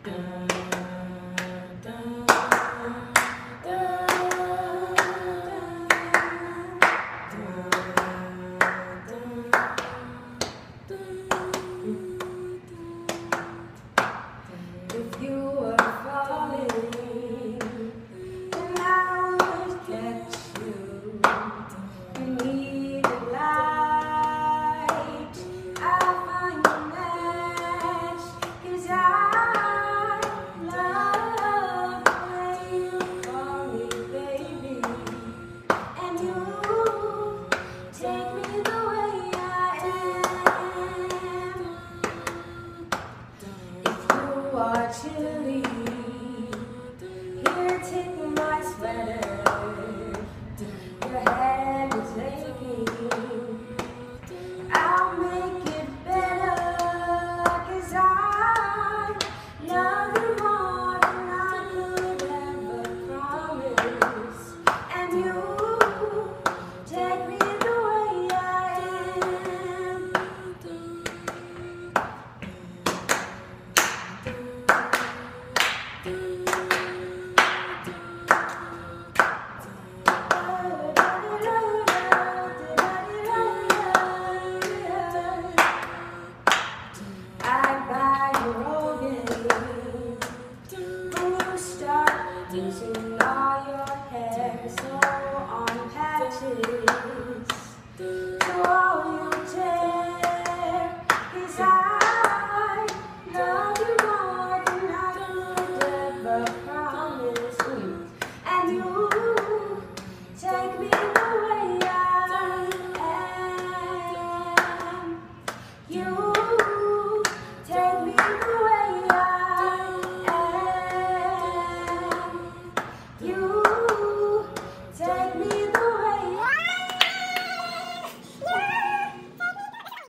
If you were falling, then I would catch you. You need a light, I'll find a match, 'cause I love the way you call me baby, and you take me the way I am. If you are chilly, here, take my sweater. Your hand is aching. I'll make it better, 'cause I love you more than I could ever promise. And you take me the way I am. I'd buy you Rogan when you start losing all your hair, so on patches to all you tear, 'cause I love you more than I could ever promise. And you take me the way I am. You take me the way I am. You